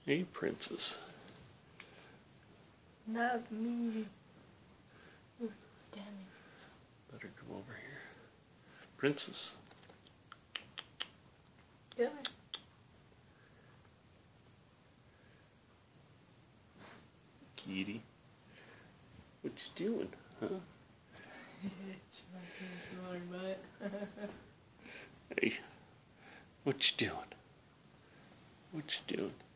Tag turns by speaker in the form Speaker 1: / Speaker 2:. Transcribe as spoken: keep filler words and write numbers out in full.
Speaker 1: Hey, Princess.
Speaker 2: Not me. Ooh, damn it.
Speaker 1: Let her come over here. Princess.
Speaker 2: Good.
Speaker 1: Kitty. What you doing, huh? Hey, what you doing? What you doing?